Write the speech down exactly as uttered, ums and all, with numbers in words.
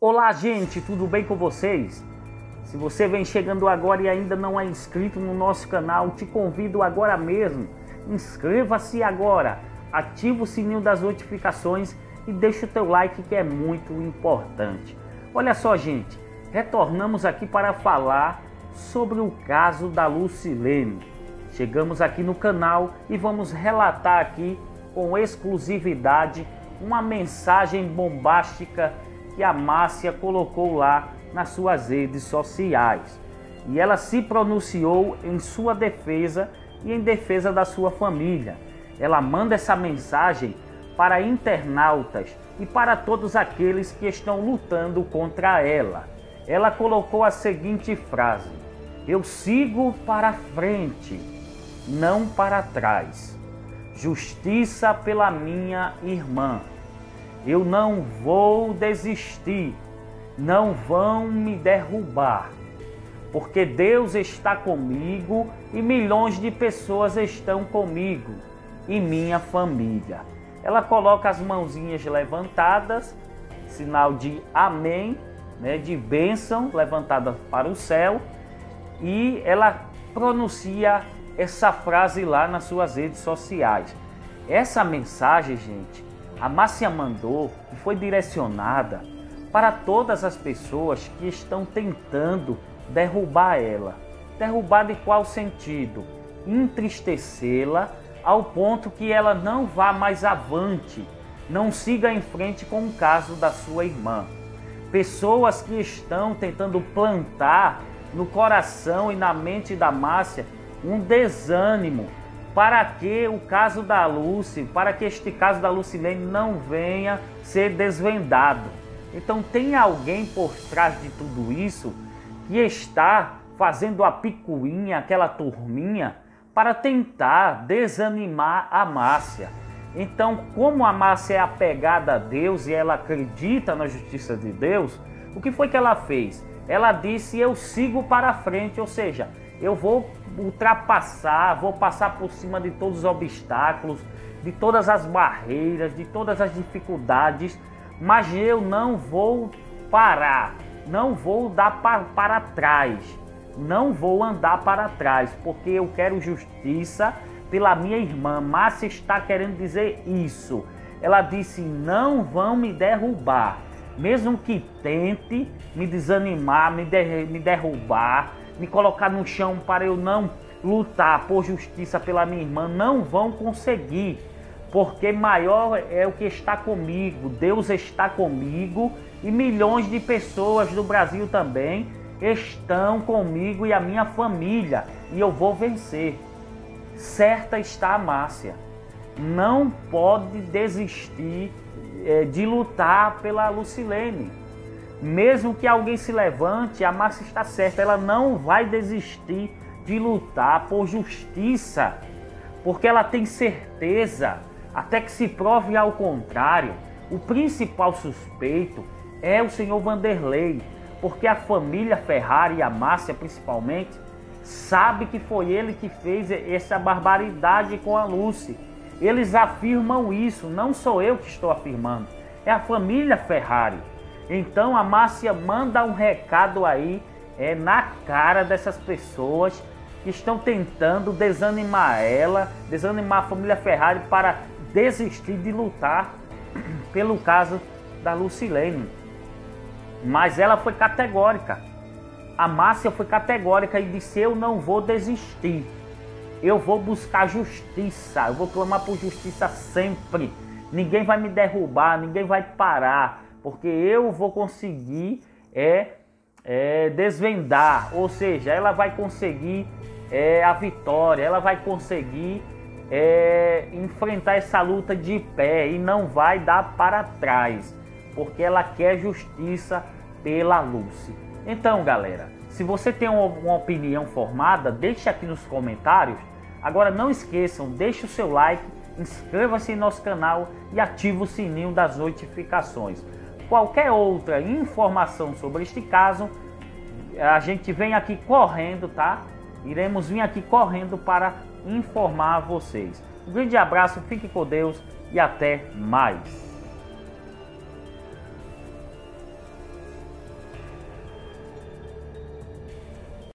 Olá, gente, tudo bem com vocês? Se você vem chegando agora e ainda não é inscrito no nosso canal, te convido agora mesmo. Inscreva-se agora, ative o sininho das notificações e deixa o teu like, que é muito importante. Olha só, gente, retornamos aqui para falar sobre o caso da Lucilene. Chegamos aqui no canal e vamos relatar aqui com exclusividade uma mensagem bombástica que a Márcia colocou lá nas suas redes sociais. E ela se pronunciou em sua defesa e em defesa da sua família. Ela manda essa mensagem para internautas e para todos aqueles que estão lutando contra ela. Ela colocou a seguinte frase: eu sigo para frente, não para trás. Justiça pela minha irmã. Eu não vou desistir, não vão me derrubar, porque Deus está comigo e milhões de pessoas estão comigo e minha família. Ela coloca as mãozinhas levantadas, sinal de amém, né, de bênção levantada para o céu, e ela pronuncia essa frase lá nas suas redes sociais. Essa mensagem, gente, a Márcia mandou e foi direcionada para todas as pessoas que estão tentando derrubar ela. Derrubar de qual sentido? Entristecê-la ao ponto que ela não vá mais avante, não siga em frente com o caso da sua irmã. Pessoas que estão tentando plantar no coração e na mente da Márcia um desânimo, para que o caso da Lucy, para que este caso da Lucilene não venha ser desvendado. Então tem alguém por trás de tudo isso que está fazendo a picuinha, aquela turminha, para tentar desanimar a Márcia. Então, como a Márcia é apegada a Deus e ela acredita na justiça de Deus, o que foi que ela fez? Ela disse: eu sigo para frente, ou seja, eu vou ultrapassar, vou passar por cima de todos os obstáculos, de todas as barreiras, de todas as dificuldades, mas eu não vou parar, não vou dar para, para trás, não vou andar para trás, porque eu quero justiça pela minha irmã. Márcia está querendo dizer isso. Ela disse: não vão me derrubar, mesmo que tente me desanimar, me, der, me derrubar, me colocar no chão para eu não lutar por justiça pela minha irmã, não vão conseguir, porque maior é o que está comigo, Deus está comigo e milhões de pessoas do Brasil também estão comigo e a minha família, e eu vou vencer. Certa está a Márcia, não pode desistir é, de lutar pela Lucilene. Mesmo que alguém se levante, a Márcia está certa, ela não vai desistir de lutar por justiça, porque ela tem certeza, até que se prove ao contrário. O principal suspeito é o senhor Vanderlei, porque a família Ferrari e a Márcia principalmente sabe que foi ele que fez essa barbaridade com a Lucy. Eles afirmam isso, não sou eu que estou afirmando, é a família Ferrari. Então a Márcia manda um recado aí é, na cara dessas pessoas que estão tentando desanimar ela, desanimar a família Ferrari para desistir de lutar pelo caso da Lucilene. Mas ela foi categórica. A Márcia foi categórica e disse: eu não vou desistir. Eu vou buscar justiça, eu vou clamar por justiça sempre. Ninguém vai me derrubar, ninguém vai parar, porque eu vou conseguir é, é, desvendar, ou seja, ela vai conseguir é, a vitória, ela vai conseguir é, enfrentar essa luta de pé e não vai dar para trás, porque ela quer justiça pela Lucy. Então, galera, se você tem uma, uma opinião formada, deixe aqui nos comentários. Agora não esqueçam, deixe o seu like, inscreva-se em nosso canal e ative o sininho das notificações. Qualquer outra informação sobre este caso, a gente vem aqui correndo, tá? Iremos vir aqui correndo para informar vocês. Um grande abraço, fique com Deus e até mais.